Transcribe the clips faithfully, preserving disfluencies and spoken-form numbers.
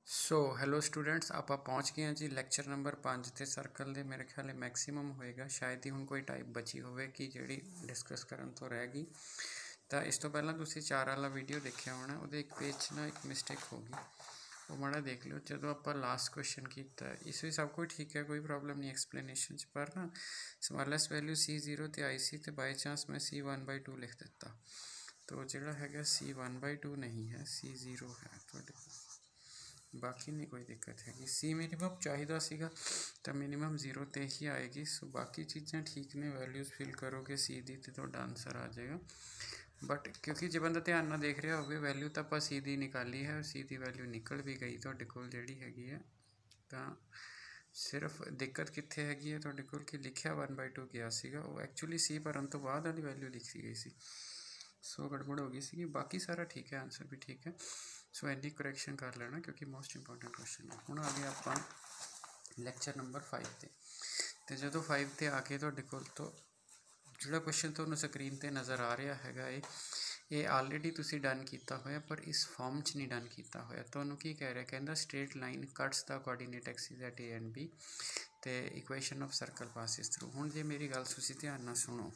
सो hello students, आप पहुँच गए हैं जी लैक्चर नंबर पाँच ते सर्कल दे। मेरे ख्याल मैक्सीमम होएगा, शायद ही हुण कोई टाइप बची होवे कि जिहड़ी डिस्कस करन तो रह गई। तो इस तो पहला तुसीं चार वाला वीडियो देखिया होना, उहदे एक पेज ना एक मिस्टेक होगी, वो माड़ा देख लियो। जो आप लास्ट क्वेश्चन किया इस भी सब कुछ ठीक है, कोई प्रॉब्लम नहीं एक्सप्लेनेशन च, पर ना स्मॉलेस्ट वैल्यू सी जीरो तो आई सी तो बाई चांस मैं सी वन बाई टू लिख दिता, तो जोड़ा है सी वन बाई टू नहीं है, सी जीरो है। तो बाकी नहीं कोई दिक्कत हैगी। सी मिनीमम चाहिदा सीगा तो मिनीमम जीरो ते ही आएगी। सो बाकी चीज़ें ठीक ने, वैल्यूज़ फिल करोगे सी दी तो तुहाडा आंसर आ जाएगा। बट क्योंकि जो बंदा ध्यान ना देख रहा हो, वैल्यू तो आप सी दी निकाली है और सी दी वैल्यू निकल भी गई तुहाडे कोल जिहड़ी हैगी है। तो सिर्फ दिक्कत कित्थे हैगी है तुहाडे कोल कि लिखिया वन बाई टू गया सीगा, वो एक्चुअली सी भरन तो बाद वाली वैल्यू लिखी गई सी। सो गड़बड़ हो गई सी। बाकी सारा ठीक है, आंसर भी ठीक है। सो इन्नी करैक्शन कर लेना क्योंकि मोस्ट इंपॉर्टेंट क्वेश्चन है। हुण आ गए आप लैक्चर नंबर फाइव ते। तो जो फाइव ते आके तुहाडे कोल तो जिहड़ा क्वेश्चन तुहानूं स्क्रीन ते नज़र आ रहा हैगा है, ये ऑलरेडी तुसीं डन किया होया, पर इस फॉर्म च नहीं डन किया होया। तुहानूं की कह रहा, कहंदा straight line cuts the coordinate axis at A and B ते equation of circle passes through. हुण जे मेरी गल तुसीं ध्यान नाल सुनो,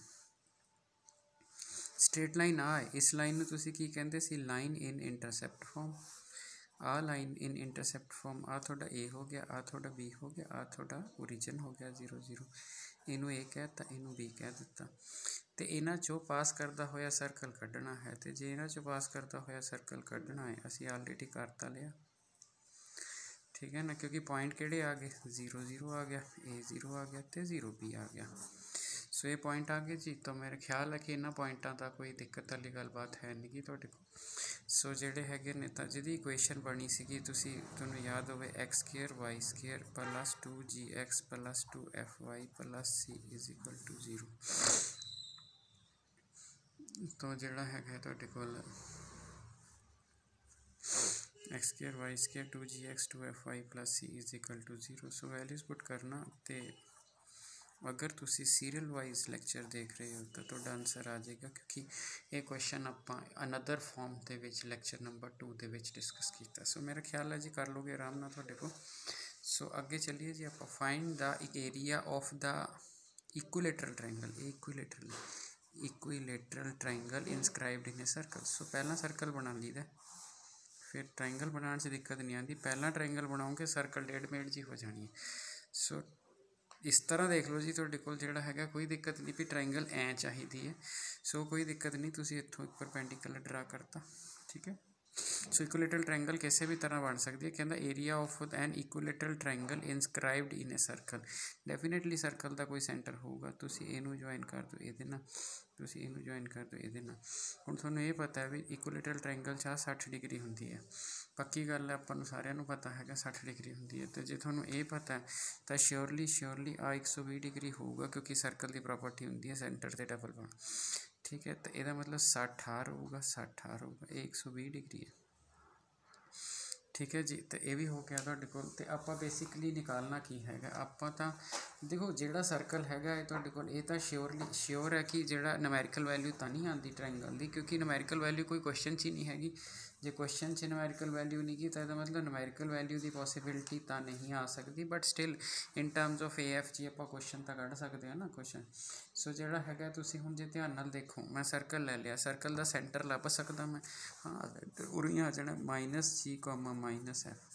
स्ट्रेट लाइन आ है, इस लाइन में तुसी की कहते सी लाइन इन इंटरसैप्ट फॉर्म। आ लाइन इन इंटरसैप्ट फॉर्म, आ थोड़ा ए हो गया, आ थोड़ा बी हो गया, आ थोड़ा ओरिजिन हो गया जीरो जीरो। इनू ए कहता, इनू बी कह दिता। तो इन्हां चों पास करता होया सर्कल कढ़ना है। तो जे इन्हां चों पास करता होया सर्कल कढ़ना है, असी ऑलरेडी करता लिया, ठीक है ना, क्योंकि पॉइंट किहड़े आ गए, जीरो जीरो आ गया, ए जीरो आ गया, तो जीरो बी आ गया। सो ये पॉइंट आ गए जी। तो मेरा ख्याल है कि इन्होंने पॉइंटा का कोई दिक्कत वाली गलबात है नहीं तुहाडे कोल। सो जिहड़े हैगे ने तां जिहदी इक्वेशन बनी सीगी, तुसीं तुहानूं याद होवे x square y square plus two g x plus two f y plus c is equal to zero. तो जिहड़ा हैगा तुहाडे कोल x square y square two g x two f y plus c is equal to zero. So values put करना। तो अगर तुसी serial wise lecture देख रहे हो तो तुहाडा आंसर आ जाएगा, क्योंकि ये क्वेश्चन आपां अनदर फॉर्म दे विच लैक्चर नंबर टू दे विच डिस्कस किया। सो मेरा ख्याल है जी कर लोगे आराम नाल तुहाडे को। सो अगे चलिए जी, आप find the area of the equilateral triangle. Equilateral equilateral triangle inscribed in a circle. So पहला सर्कल बना लीदा, फिर ट्रायंगल बनाने से दिक्कत नहीं आती। पहला ट्रायंगल बनाओगे सर्कल डेढ़ जी हो जानी है। सो इस तरह देख लो जी, तुहाडे कोल जिहड़ा हैगा कोई दिक्कत नहीं भी ट्रायंगल ऐ चाहिदी है। सो कोई दिक्कत नहीं, तुसीं इत्थों एक परपेंडिकुलर ड्रा करता, ठीक है। सो इक्विलेटरल ट्रायंगल किसी भी तरह बन सकती है। कहता area of an equilateral triangle inscribed in a circle. Definitely circle का कोई सेंटर होगा। तुसीं इहनूं ज्वाइन कर दो इहदे नाल, तुसीं इहनूं ज्वाइन कर दो इहदे नाल। हुण तुहानूं ये पता है भी इक्विलेटरल ट्रायंगल च साठ डिग्री होंदी है, पक्की गल है, आपां नूं सारिआं नूं पता है साठ डिग्री होंदी है। तो जे तुहानूं ये पता है तो श्योरली श्योरली आ एक सौ भी डिग्री होगा, क्योंकि सर्कल की प्रॉपर्टी होंदी है सेंटर से डबल बन, ठीक है। तो यदा मतलब साठ आर होगा, साठ आर होगा, ये एक सौ भी डिग्री है, ठीक है जी। तो यह भी हो गया तुहाडे कोल। ते आपां बेसिकली निकालना की हैगा, आपां तां देखो जिहड़ा सर्कल हैगा ये तुहाडे कोल, ये तां श्योरली श्योर है कि जिहड़ा नमैरिकल वैल्यू तां नहीं आती ट्रायंगल दी, क्योंकि नमैरिकल वैल्यू कोई क्वेश्चन च ही नहीं हैगी। जे क्वेश्चन च नमैरिकल वैल्यू नहीं की तो इसका मतलब नमैरिकल वैल्यू की पॉसिबिलिटी तो नहीं आ सकती, but still in terms of a f g आप क्वेश्चन तो कढ़ सकते हैं ना क्वेश्चन। सो जिहड़ा हैगा तुसीं हुण जे ध्यान नाल देखो, मैं सर्कल ले लिया, सर्कल का सेंटर लभ सकदा मैं, हाँ उरी आ जाना minus g comma minus f,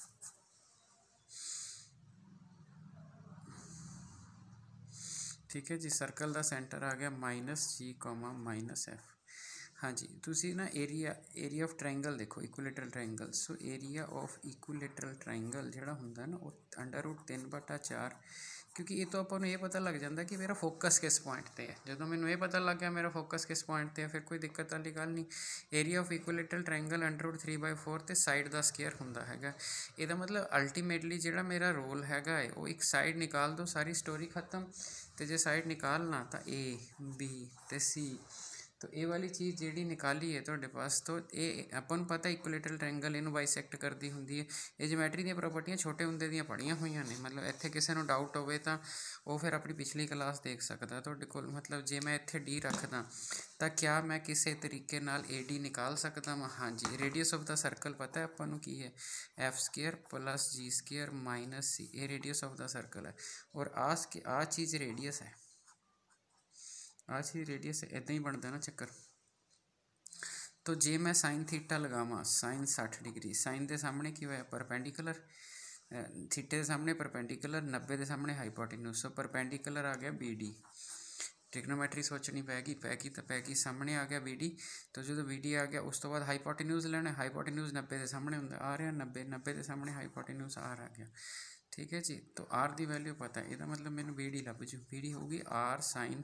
ठीक है जी। सर्कल का सेंटर आ गया minus g comma minus f. हाँ जी, तुसी ना एरिया एरिया ऑफ ट्रायंगल देखो, equilateral triangle. So area of equilateral triangle जिहड़ा हुंदा ना वो अंडर रूट तीन बटा चार, क्योंकि ये तो आपां नूं ये पता लग जाता कि मेरा फोकस किस पॉइंट पर है। जो मैनूं ये पता लग गया मेरा फोकस किस पॉइंट पर है, फिर कोई दिक्कत वाली गल नहीं। Area of equilateral triangle under root three by four तो साइड का स्केयर हुंदा हैगा। इहदा मतलब अल्टीमेटली जिहड़ा मेरा रोल हैगा है वो एक साइड निकाल दो, सारी स्टोरी खत्म। तो जे साइड निकालना तो ए बी तो सी तो ये वाली चीज़ जी निकाली है तुहाडे पास, तो ये अपन पता इक्विलेटरल ट्रायंगल इनू बाइसैक्ट करती होंगी है। ये ज्योमैट्री दी प्रॉपर्टियां छोटे होंदे दी पढ़िया हुई ने, मतलब इत्थे किसी को डाउट होवे तो वो फिर अपनी पिछली क्लास देख सकता तुहाडे कोल। मतलब जे मैं इत्थे डी रखदा तो क्या मैं किसी तरीके नाल ए डी निकाल सकता वा? हाँ जी, रेडियस ऑफ द सर्कल पता है अपन नूं की है, f square plus g square minus c, ये रेडियस ऑफ द सर्कल है। और आ आ चीज़ रेडियस है, आ चीज़ रेडियस है, इदां ही बनता ना चक्कर। तो जे मैं साइन थीटा लगावा, साइन साठ डिग्री, साइन के सामने की होया परपेंडिकुलर, थीटे के सामने परपेंडिकुलर, नब्बे के सामने हाइपोटेन्यूज, सो परपेंडिकुलर आ गया बी डी। ट्रिग्नोमैट्री सोचनी पैगी पैगी तो पैगी, सामने आ गया बी डी। तो जो बी डी आ गया उस तो बाद हाइपोटेन्यूज लेना, हाइपोटेन्यूज नब्बे के सामने होंगे, आ रहा नब्बे, नब्बे के सामने हाइपोटेन्यूज आर आ गया। ठीक है जी, तो आर की वैल्यू पता है, यदा मतलब मैंने बी डी लभ जू, बी डी होगी r sine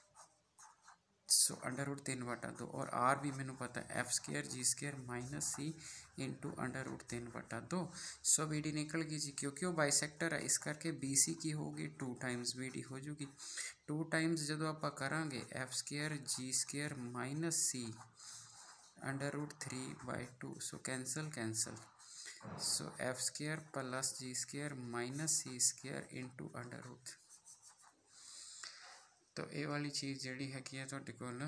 so under root तीन बटा दो, और आर भी मैंने पता है f square g square minus c into under root तीन बटा दो। सो बी डी निकल गई जी, क्योंकि वो बाइसैक्टर है इस करके बी सी की होगी टू टाइम्स बी डी हो जूगी। टू टाइम्स जो आप करांगे f square g square minus c under root three by two, so cancel cancel, so f square plus g square minus c square into under root. तो ये वाली चीज़ जी है तुहाडे कोल,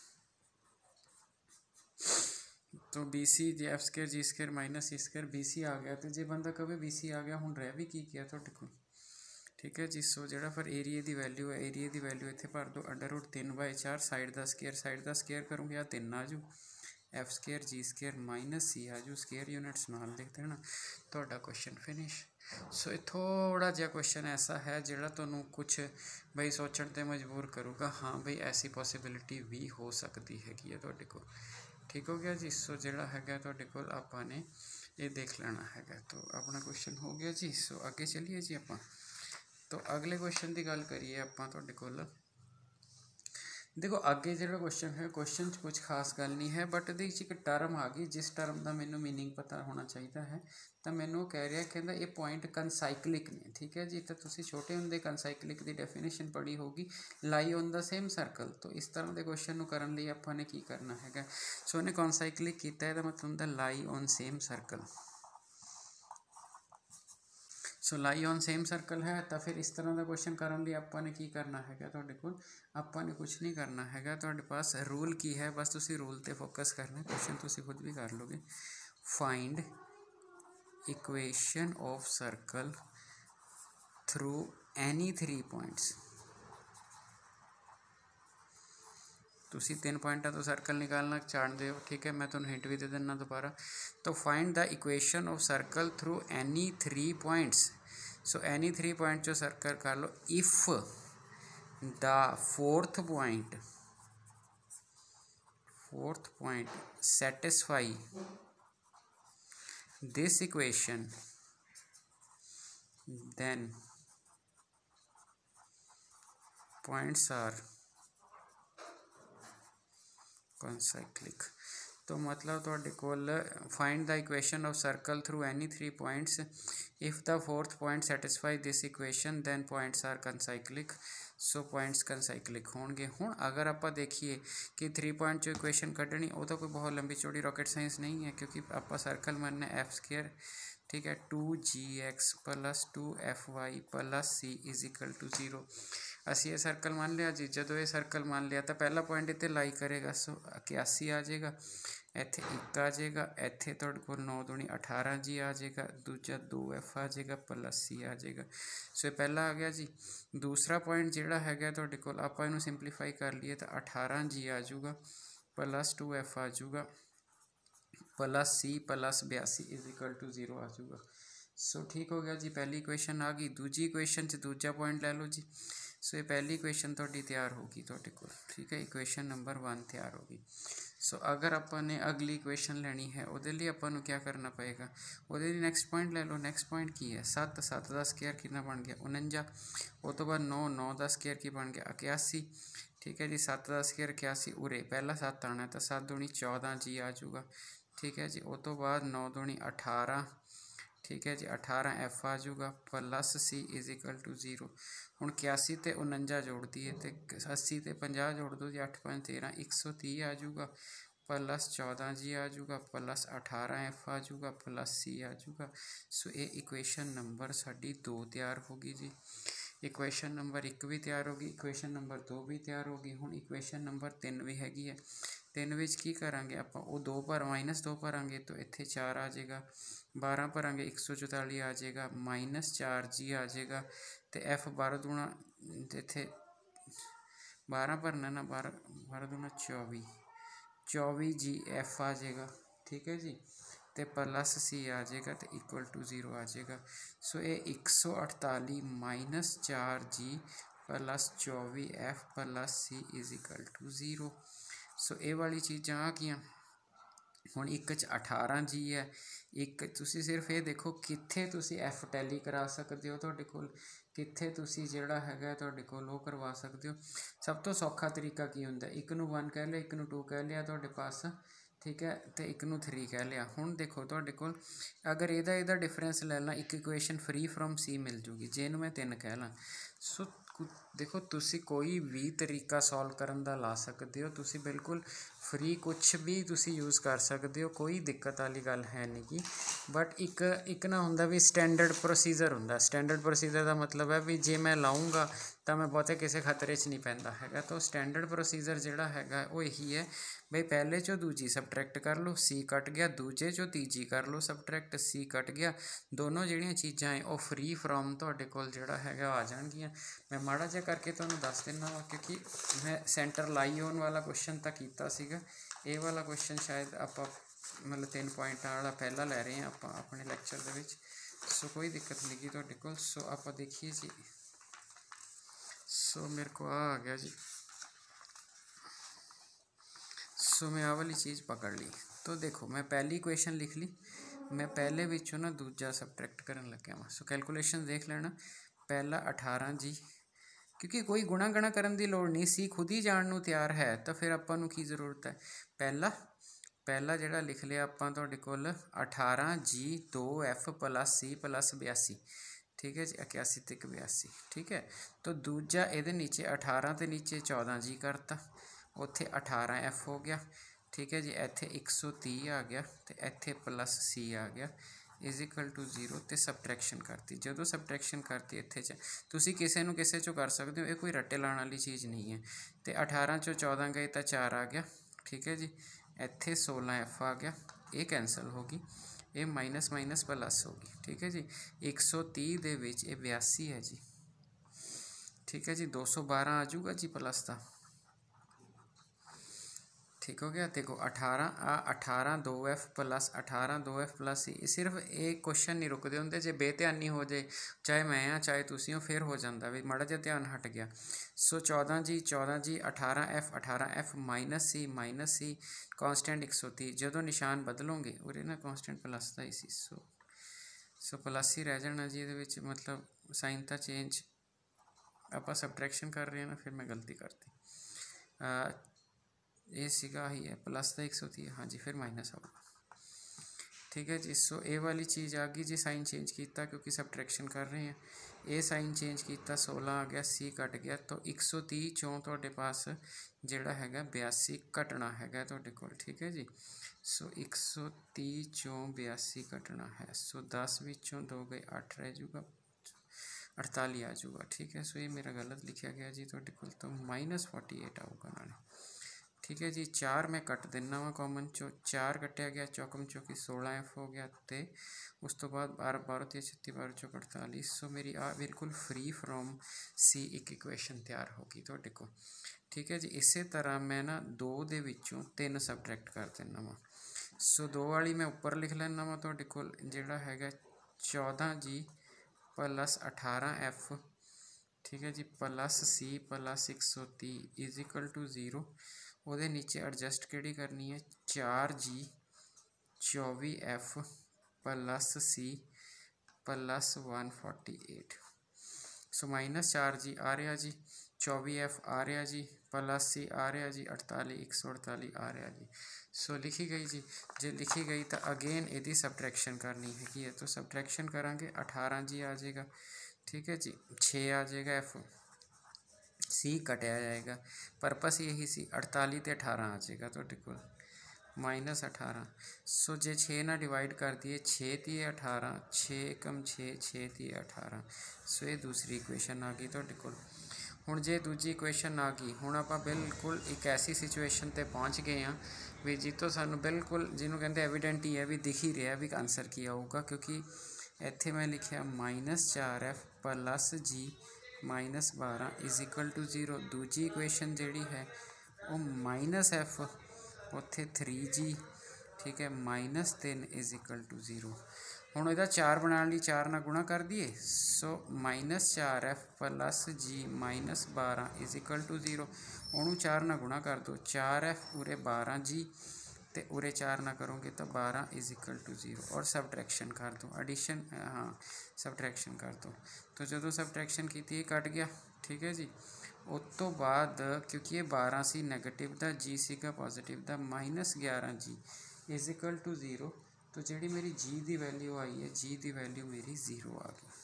तो बी सी जे f square g square minus c square B C आ गया। तो जे बंदा कहे बी सी आ गया हुण रह भी की किया तुहाडे कोल। ठीक है जी, सो जो फिर एरिए की वैल्यू है, एरिए की वैल्यू इत्थे भर दो, अंडर रूट तीन बाई चार, साइड का स्केयर साइड का स्केयर करूँगी, आ तीन आ जू, f square g square minus c आ जू, स्केयर यूनिट्स नाल लिख देना, तुहाडा क्वेश्चन फिनिश। सो ये थोड़ा जहा क्वेश्चन ऐसा है जोड़ा तुहानूं कुछ बई सोचण ते मजबूर करूँगा, हाँ बई ऐसी पॉसिबिलिटी भी हो सकती हैगी है तुहाडे कोल। ठीक हो गया जी, सो जोड़ा है तुहाडे कोल आपां ने ये देख लेना है। तो अपना क्वेश्चन हो गया जी, सो अगे चलिए जी आपां। तो अगले क्वेश्चन की गल करिए आपां तुहाडे कोल। देखो अगे जो क्वेश्चन है, क्वेश्चन कुछ खास गल नहीं है, बट ये एक टर्म आ गई जिस टर्म का मैनू मीनिंग पता होना चाहिए है। तो मैनू कह रहा कहता ये पॉइंट कनसाइक्लिक ने। ठीक है जी, तो तुम छोटे होंगे कनसाइक्लिक की डेफिनेशन पढ़ी होगी, lie on the same circle. तो इस तरह के क्वेश्चन को करने लिए आपने की करना है, सो इन्हें कनसाइक्लिक किया है, मतलब होंगे lie on same circle. So lie on same circle है, तो फिर इस तरह का क्वेश्चन करने लिए आपने की करना है, तुहाडे कोल आपने कुछ नहीं करना है, तुहाडे पास रूल की है, बस तुसी रूल ते फोकस करना। क्वेश्चन तुसी खुद भी कर लोगे। Find equation of circle through any three points. तुसी तीन पॉइंटा तो सर्कल निकालना चाहते हो, ठीक है, मैं तुहानूं हिंट भी दे देना दोबारा। तो find the equation of circle through any three points. So any three point जो सर्कल कर लो, if the fourth point fourth point satisfy this equation then points are concyclic। तो मतलब तुहाडे कोल find the equation of circle through any three points, if the fourth point satisfy this equation then points are concyclic. So points concyclic होंगे। हुण अगर आप देखिए कि थ्री पॉइंट जो इक्वेशन कढ़नी वो तो कोई बहुत लंबी चौड़ी रॉकेट साइंस नहीं है, क्योंकि आप सर्कल मानना एफ स्केयर, ठीक है, two g x plus two f y plus c is equal to zero. असी ये सर्कल मान लिया जी, जो ये सर्कल मान लिया तो पहला पॉइंट इतने लाई करेगा, सो इक्यासी आ जाएगा, इत्थे एक आ जाएगा, इत्थे तुहाडे कोल नौ दूनी अठारह जी आ जाएगा, दूजा दो एफ आ जाएगा प्लस सी आ जाएगा। सो ये पहला आ गया जी। दूसरा पॉइंट जोड़ा है तुहाडे कोल, आपां इहनूं सिंपलीफाई कर लिए तो अठारह जी आ जाऊगा प्लस टू एफ आ जाऊगा प्लस सी प्लस बयासी इज इक्वल टू जीरो आ जाऊगा। सो ठीक हो गया जी, पहली इक्वेशन आ गई। दूजी इक्वेशन च दूजा पॉइंट ले लो जी। सो ये पहली इक्वेशन तुहाडी तैयार होगी तुहाडे कोल, ठीक है, इक्वेशन नंबर वन तैयार होगी। सो अगर आपने अगली इक्वेशन लेनी है वो लिए अपन क्या करना पएगा, वो नैक्सट पॉइंट ले लो। नैक्सट पॉइंट की है सत्त, सत्त का स्केयर कितना बन गया उनंजा, उस तो बाद नौ, नौ का स्केयर की बन गया इक्यासी, ठीक है जी, सत्त का स्केयर इक्यासी, उरे पहला सत्त आना है तो सत्त दूनी चौदह जी आ जाऊगा, ठीक है जी। उस तो बाद नौ दूनी अठारह, ठीक है जी। अठारह एफ आ जाऊगा plus c is equal to zero. हुण इक्यासी तो उनंजा जोड़ दिए तो अस्सी तो पंजाह जोड़ दो जी, अठ पंज तेरह एक सौ तीह आ जाऊगा प्लस चौदह जी आ जाऊगा प्लस अठारह एफ आ जाऊगा प्लस सी आ जाऊगा। सो ये इक्वेशन नंबर साडी दो तैयार होगी जी। इक्वेशन नंबर एक भी तैयार होगी, इक्वेशन नंबर दो भी तैयार होगी। हुण इक्वेशन नंबर तीन भी हैगी है। तीन विच की करांगे आपां, वो दो भर माइनस दो भरांगे तो इत्थे चार आ जाएगा, बारह भरांगे एक सौ चौताली आ जाएगा, माइनस चार जी आ जाएगा तो एफ बारह दूना इत्थे बारह भरना ना, बारह बारह दूना चौबी, चौबी जी एफ आ जाएगा। ठीक है जी। तो प्लस सी आ जाएगा तो इक्वल टू जीरो आ जाएगा। सो ये एक सौ अड़ताली माइनस चार जी प्लस चौबी f plus c is equal to zero. So ये वाली चीज़ां आ गई। हुण एक च अठारह जी है, एक तुसी सिर्फ ये देखो कित्थे तुसी एफ टैली करा सकते हो, तुहाडे कोल कित्थे तुसी जिहड़ा हैगा तुहाडे कोल वो करवा सकते हो। सब तो सौखा तरीका की हुंदा, एक नूं वन कह लिया, एक नूं टू कह लिया तुहाडे पास, ठीक है, तो एक नूं थ्री कह लिया। हुण देखो तुहाडे कोल अगर इहदा इहदा डिफरेंस ले ला, एक इक्वेशन फ्री फ्रॉम सी मिल जूगी, जे नूं मैं तीन कह ला। सो देखो तुसी कोई भी तरीका सॉल्व करन दा ला सकते हो, तुसी बिल्कुल फ्री कुछ भी तुसी यूज़ कर सकते हो, कोई दिक्कत वाली गल है नहीं कि। बट एक एक ना हुंदा भी स्टैंडर्ड प्रोसीजर हुंदा। स्टैंडर्ड प्रोसीजर का मतलब है भी जे मैं लाऊँगा तो मैं बहुते किसी खतरे च नहीं पैंदा हैगा। तो स्टैंडर्ड प्रोसीजर जिहड़ा हैगा वो यही है बई पहले चो दूजी सबट्रैक्ट कर लो, सी कट गया, दूजे चो तीजी कर लो सबट्रैक्ट, सी कट गया, दोनों जिहड़ियां चीज़ां है वो फ्री फ्रॉम तुहाडे कोल जिहड़ा हैगा आ जाणगियां। मैं माड़ा जिहा करके तुहानूं दस दिना वा क्योंकि मैं सेंटर लाइओन वाला क्वेश्चन तो कीता सीगा, ये वाला क्वेश्चन शायद आपां मतलब तीन पॉइंट वाला पहला लै रहे हैं आप अपने लैक्चर दे विच। सो कोई दिक्कत नहीं गी तुहाडे कोल। सो आपां देखिए जी। सो मेरे को आ आ गया जी। सो मैं आ वाली चीज़ पकड़ ली। तो देखो मैं पहली इक्वेशन लिख ली, मैं पहले विचों ना दूजा सबट्रैक्ट करन लग्या वा। सो कैलकुलेशन देख लेना, पहला अठारह जी, क्योंकि कोई गुणा गणा करन दी लोड़ नहीं, सी खुद ही जाण नूं तैयार है, तो फिर आपां नूं की जरूरत है। पहला पहला जिहड़ा लिख लिया आपां तुहाडे कोल अठारह जी दो एफ प्लस सी प्लस बयासी, ठीक है जी, इक्यासी ते एक बयासी, ठीक है। तो दूजा इहदे नीचे अठारह के नीचे चौदह जी करता, उत्थे अठारह एफ हो गया, ठीक है जी। इत्थे एक सौ तीह आ गया तो इत्थे प्लस सी आ गया इज इक्वल टू जीरो, तो सबट्रैक्शन करती। जो सबट्रैक्शन करती इत्थे च तुसी किसी नूं किसी चों कर सकते हो, ये कोई रट्टे लाने वाली चीज़ नहीं है। तो अठारह चो चौदह गए तो चार आ गया, ठीक है जी। इत्थे सोलह एफ आ गया, ये कैंसल होगी, ये माइनस माइनस प्लस होगी, ठीक है जी। एक सौ तीह दे विच ये बयासी है जी, ठीक है जी। दो सौ बारह आ जाऊगा जी प्लस का, ठीक हो गया। देखो अठारह आ अठारह दो एफ प्लस अठारह दो एफ प्लस सी, सिर्फ एक क्वेश्चन नहीं रुकते होंगे, जे बेध्यानी हो जाए चाहे मैं हाँ चाहे तुसी हो फिर हो जाता भी माड़ा जिहा ध्यान हट गया। सो चौदह जी चौदह जी अठारह एफ अठारह f minus c minus c constant एक सौ तीह, जो निशान बदलोगे उरे ना कॉन्सटेंट प्लस का ही सी, सो सो प्लस ही रह जाना जी। ये मतलब साइन का चेंज आप सबट्रैक्शन कर रहे हैं ना, फिर मैं गलती करती, ये सीगा ही है प्लस का एक सौ तीह, हाँ जी, फिर माइनस होगा, ठीक है जी। सो ए वाली चीज़ आ गई जी, साइन चेंज किया क्योंकि सबट्रैक्शन कर रहे हैं, ए साइन चेंज किया सोलह आ गया, सी कट गया, तो एक सौ तीह चों तुहाडे पास जिहड़ा हैगा बयासी कटना हैगा तुहाडे कोल, ठीक है जी। सो एक सौ तीह चों बयासी कटना है, सो दस विचों दो गए अठ रह जूगा, अड़ताली आ जाऊगा, ठीक है। सो ये मेरा गलत लिखा गया जी तुहाडे कोल, तो माइनस फोर्टी एट आऊगा नाले, ठीक है जी। चार मैं कट देना वा कॉमन चो, चार कटिया गया चौकम चौकी सोलह एफ हो गया, तो उस तो बाद बारह बारह तीन छत्ती बारह चौक अड़तालीस। सो मेरी आ बिल्कुल फ्री फ्रॉम सी एक इक्वेशन तैयार होगी तुहाडे कोल, ठीक है जी। इस तरह मैं ना दो दे विचों तीन सबट्रैक्ट कर देना वा। सो दो वाली मैं उपर लिख लेना वा तुहाडे कोल जिहड़ा हैगा चौदह जी प्लस अठारह एफ, ठीक है जी, प्लस सी प्लस एक सौ तीह इज इक्वल टू जीरो। वो नीचे एडजस्ट केड़ी करनी है, चार जी चौबी f plus c plus one forty eight. So minus चार जी आ रहा जी, चौबी एफ आ रहा जी प्लस सी आ रहा जी अड़ताली एक सौ अड़ताली आ रहा जी। सो लिखी गई जी, जे लिखी गई तो अगेन यदि सबट्रैक्शन करनी है तो सबट्रैक्शन करांगे अठारह जी आ जाएगा, ठीक है जी। छे आ जाएगा एफ सी कटिया जाएगा, परपस यही सी अड़ताली तो अठारह आ जाएगा तो को माइनस अठारह। सो जे छे ना डिवाइड कर दिए छे ती अठारह, छे कम छे छे ती अठारह। सो ये दूसरी इक्वेशन आ गई तो को। हुण जे दूजी इक्वेशन आ गई, हुण आपां बिल्कुल एक ऐसी सिचुएशन ते पहुँच गए हैं भी जितों सानू बिल्कुल जिन्हों कहते एविडेंट ही है भी दिख ही रहा भी आंसर की आऊगा, क्योंकि इत्थे मैं लिखिया माइनस चार एफ प्लस जी माइनस बारह इज इक्वल टू जीरो। दूजी इक्वेशन जिहड़ी है वो माइनस एफ उत्थे थ्री जी, ठीक है, माइनस तीन इज इक्वल टू जीरो। हुण इहदा चार बनाने लई चार नाल गुणा कर दिए। सो माइनस चार एफ प्लस जी माइनस बारह इज इक्वल टू जीरो। उन्होंने चार नाल गुणा कर दो, चार एफ उरे बारह जी तो उरे चार ना करोगे तो बारह इज इक्वल टू जीरो। और सबट्रैक्शन कर दो, एडिशन हाँ सबट्रैक्शन कर दो। तो जो सबट्रैक्शन की थी कट गया, ठीक है जी। उस तो बाद क्योंकि ये बारह सी नैगेटिव दा जी सीगा पॉजिटिव दा माइनस ग्यारह g is equal to zero. तो जी मेरी जी की वैल्यू आई है, जी की वैल्यू मेरी जीरो आ गई।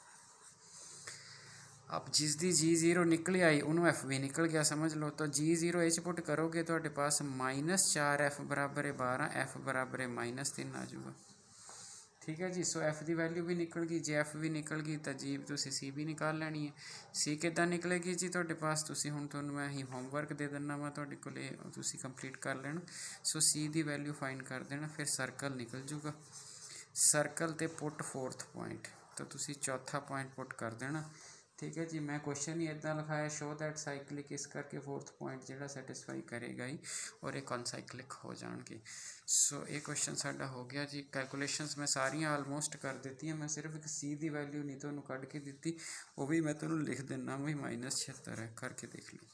अब जिसकी जी जीरो निकली आई उन्होंने एफ भी निकल गया समझ लो। तो जी जीरो इच पुट करोगे तो पास माइनस चार एफ बराबर है बारह, एफ बराबर है माइनस तीन आ जाऊगा, ठीक है जी। सो एफ की वैल्यू भी निकल गई, जे एफ भी निकल गई तो जी तुसी सी भी निकाल लैनी है। सी किद्दां निकलेगी जी तुहाडे पास, तुसी हुण तुहानूं मैं ही होमवर्क दे दिना वा तुहाडे कोले, तुसी कंप्लीट कर लेना। सो सी की वैल्यू फाइंड कर देना, फिर सर्कल निकल जूगा। सर्कल ते पुट फोर्थ पॉइंट, तो तुसी चौथा पॉइंट पुट कर देना, ठीक है जी। मैं क्वेश्चन ही इदा लिखाया शो दैट साइक्लिक, इस करके फोर्थ पॉइंट जो सैटिस्फाई करेगा ही और ये कॉन्साइक्लिक हो जाएंगे। सो ये क्वेश्चन साडा हो गया जी। कैलकुलेशंस मैं सारियां ऑलमोस्ट कर दी हैं, मैं सिर्फ एक सी की वैल्यू नहीं तो कढ़ के दी, वो भी मैं तुहानूं लिख देना वही माइनस छिहत्तर है, करके देख लो।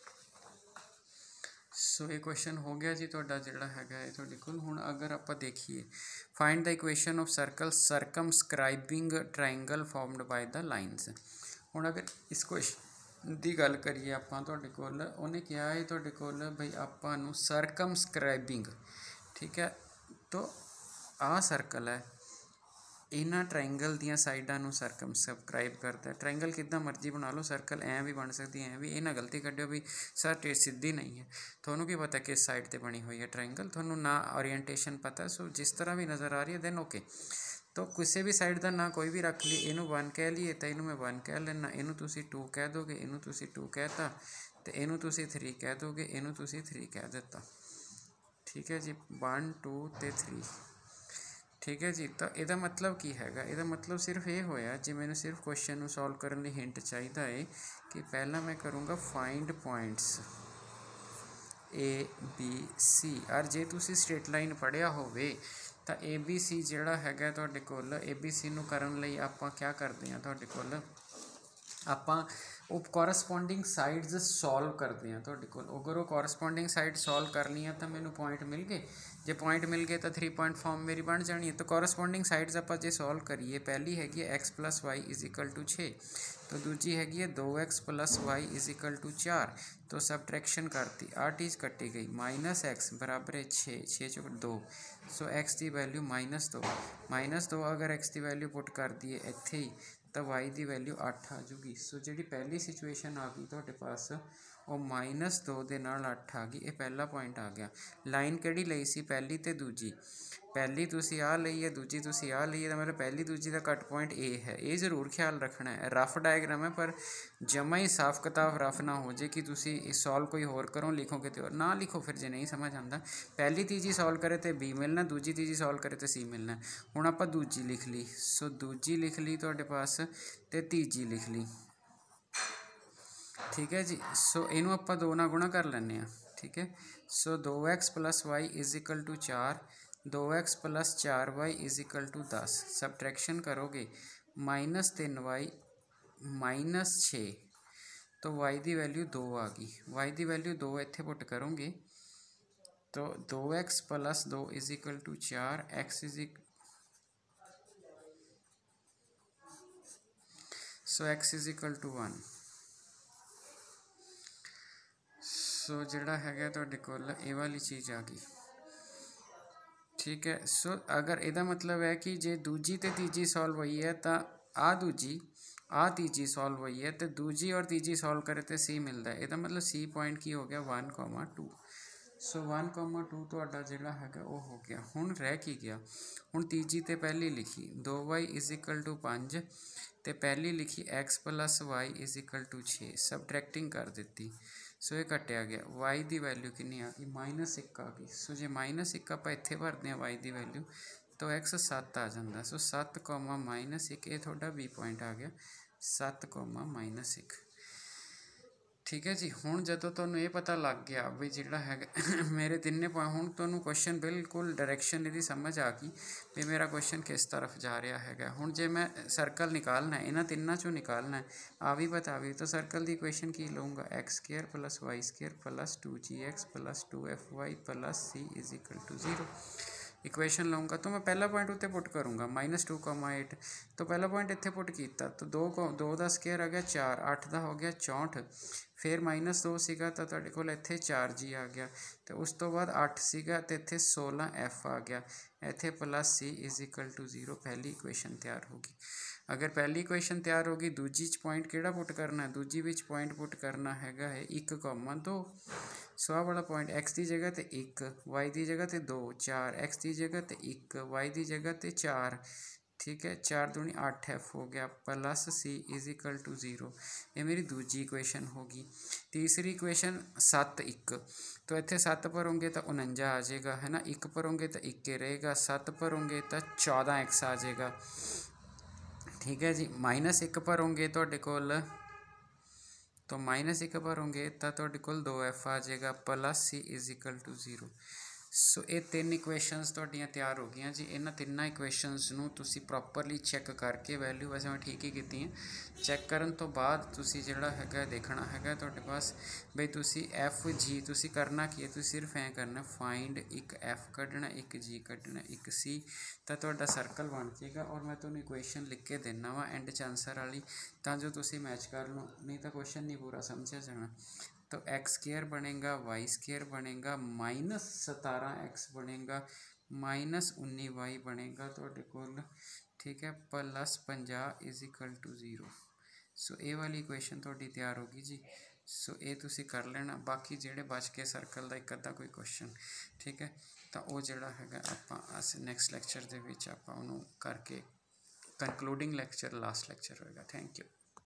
सो ये क्वेश्चन हो गया जी तुहाडा जिहड़ा हैगा है तुहाडे कोल। हुण अगर आप देखिए find the equation of circle circumscribing triangle formed by the lines. हुण अगर इस क्वेश्चन की गल करिए आपां तुहाडे कोल, उन्हें कहा है तुहाडे कोल भाई आपां नूं सरकमस्क्राइबिंग, ठीक है। तो आ सर्कल है, इन्हां ट्राइंगल दियां साइडां नूं सरकमस्क्राइब करता है। ट्राइंगल किद्दां मर्जी बना लो, सर्कल ऐ भी बन सकती है, भी इन्हां गलती कड्डिओ भी सर टेट सीधी नहीं है। थोनों की पता किस साइड ते बनी हुई है ट्राइंगल, थोनों ना ओरिएंटेशन पता, सो जिस तरह भी नज़र आ रही है देन ओके। तो किसी भी साइड का ना कोई भी रख ली, इनू वन कह लीए तो इनू मैं वन कह लेना, इनू तुसी टू कह दोगे, इनू तुसी टू कहता, तो इनू तुसी थ्री कह दोगे, इनू तुसी थ्री कह देता, ठीक है जी। वन टू ते थ्री, ठीक है जी। तो यदा मतलब की हैगा, यदा मतलब सिर्फ ये होया जी मैंने सिर्फ क्वेश्चन सॉल्व करने हिंट चाहिए है कि पहला मैं करूँगा find points A B C. और जे तुसी स्ट्रेट लाइन पढ़िया होवे तो ए बी सी जिहड़ा हैगा तुहाडे कोल, ए बी सी नूं करन लई आपां क्या करते हैं तुहाडे कोल, आपां वो कॉरसपोंडिंग साइड्स सॉल्व करते हैं तुहाडे कोल। अगर वो कॉरसपोंडिंग साइड सॉल्व करनी है तो मैनू पॉइंट मिल गए, जे पॉइंट मिल गए तो थ्री पॉइंट फॉर्म मेरी बन जानी है। तो कॉरसपोंडिंग साइड्स आपां जे सॉल्व करिए, पहली हैगी x plus y is equal to छे, तो दूजी हैगी है दो x plus y is equal to चार। तो सबट्रैक्शन करती, आठ चीज़ कट्टी गई, माइनस एक्स बराबर है छे, छे चौक दो। सो एक्स की वैल्यू माइनस दो, माइनस दो अगर एक्स की वैल्यू पुट कर दिए इत्थे ही तो वाई की वैल्यू अठ आ जूगी। सो जी पहली सिचुएशन आ गई तुहाडे पास वो माइनस दो दे नाल अठ आ गई, ये पहला पॉइंट आ गया। लाइन किहड़ी लई सी पहली ते दूजी, पहली तुसी आ लई है, दूजी तुसी आ लई है, तो मतलब पहली दूजी का कट पॉइंट ए है। ये जरूर ख्याल रखना है, रफ डायग्राम है पर जमा ही साफ किताब रफ ना हो जाए कि तुसी सॉल्व कोई होर करो लिखोगे तो ना लिखो, फिर जे नहीं समझ आता। पहली तीजी सॉल्व करे तो बी मिलना, दूजी तीजी सॉल्व करे तो सी मिलना। हुण आपां दूजी लिख ली, सो दूजी लिख ली तुहाडे पास ते तीजी लिख ली, ठीक है जी। सो इनू आपां दो ना गुणा कर लैने, ठीक है। सो दो x plus y is equal to चार, दो एक्स प्लस चार वाई इज इक्वल टू दस। सबट्रैक्शन करोगे माइनस तीन वाई माइनस छे, तो वाई की वैल्यू दो आ गई। वाई की वैल्यू दो इत्थे पुट करोगे तो दो एक्स प्लस दो इज इक्वल टू चार, एक्स इज इक so x is equal to one. So जिहड़ा हैगा तुहाडे कोल ये वाली चीज़ आ गई, ठीक है। सो अगर इहदा मतलब है कि जे दूजी ते तीजी सॉल्व हुई है तो आ दूजी आ तीजी सॉल्व हुई है तो दूजी और तीजी सॉल्व करे तो सी मिलता है। इहदा मतलब सी पॉइंट की हो गया one comma two. So one comma two तुहाडा जिहड़ा हैगा वो हो गया। हुण रह की गया, हुण तीजी ते पहली लिखी दो वाई इज इक्वल टू पाँच ते पहली लिखी x plus y is equal to छे, सबट्रैक्टिंग कर दी। सो ये कटिया गया, वाई की वैल्यू कितनी आ गई माइनस एक आ गई। सो जे माइनस एक आप इत्थे भरते हैं वाई की वैल्यू तो एक्स सत्त आ जाता। सो सत्त कॉमा माइनस एक, ये थोड़ा बी पॉइंट आ गया सत्त कॉमा माइनस एक, ठीक है जी। हुण जदों तुहानूं ये पता लग गया भी जिहड़ा है मेरे तिन्ने पॉइंट, हुण तुहानूं क्वेश्चन बिल्कुल डायरैक्शन इहदी समझ आ गई भी मेरा क्वेश्चन किस तरफ जा रहा है। हुण जे मैं सर्कल निकालना है, इन्हां तिन्नां चों निकालना है, आ भी बता भी तो सर्कल की इक्वेशन की लूँगा x square plus y square plus two g x plus two f y plus c is equal to zero. Equation लूँगा तो मैं पहला पॉइंट उत्ते पुट करूँगा माइनस टू कॉमा एट, तो पहला पॉइंट इत्थे पुट किया तो दो को दो का स्केयर आ गया चार, अठ का हो गया चौंठ, फिर माइनस दो सीगा तो तुहाडे कोल इत्थे चार जी आ गया, तो उस तो बाद अठ सीगा तो इत्थे सोलह एफ आ गया, इत्थे plus c is equal to zero. पहली इक्वेशन तैयार होगी। अगर पहली इक्वेशन तैयार होगी दूजी च पॉइंट किहड़ा पुट करना है, दूजी विच पॉइंट पुट करना हैगा है एक कॉमा दो। सो आ वाला पॉइंट एक्स की जगह तो एक, वाई की जगह तो दो, चार एक्स की जगह तो एक, वाई की जगह तो चार, ठीक है। चार दूनी अठ एफ हो गया plus c is equal to zero. ये मेरी दूजी इक्वेशन होगी। तीसरी इक्वेशन सत्त एक, तो इत्थे सत्त भरोगे तो उनंजा आ जाएगा है ना, एक भरोगे तो इक्के रहेगा, सत्त भरोगे तो चौदह एक्स आ जाएगा, ठीक है जी। माइनस एक भरोगे तुहाडे कोल तो माइनस एक भरोगे तो तुहाडे कोल दो एफ आ जाएगा plus c is equal to zero. So ये तीन इक्वेशनस तुहाडियां तैयार हो गई जी। इन्हां तिन्नां इक्वेशनस नूं तुसीं प्रॉपरली चैक करके वैल्यू वैसे मैं ठीक ही की है, चैक करन तो बाद तुसीं जिहड़ा हैगा देखना हैगा तुहाडे पास बई तुसीं एफ जी तुसीं करना की है, तुसीं सिर्फ ऐ करना फाइंड एक एफ कढ़ना, एक जी कढ़ना, एक सी, तो तुहाडा सर्कल बन जाएगा। और मैं तुहानूं इक्वेशन लिख के देना वा एंड च आंसर वाली, तां जो तुसीं मैच कर लो, नहीं तो क्वेश्चन नहीं पूरा समझा जाना। तो एक्स स्केयर बनेगा वाई स्केयर बनेगा माइनस सतारह एक्स बनेगा माइनस उन्नी वाई बनेगा तुहाडे कोल, ठीक है, प्लस पंजाह is equal to zero. So ये वाली इक्वेशन तुहाडी तैयार होगी जी। सो ये तुसीं कर लेना, बाकी जिहड़े बच के सर्कल का एक अद्धा कोई क्वेश्चन, ठीक है, तो वो जिहड़ा हैगा आपां अस नैक्सट लैक्चर दे विच आपां उहनूं करके कंकलूडिंग लैक्चर लास्ट लैक्चर होएगा। Thank you.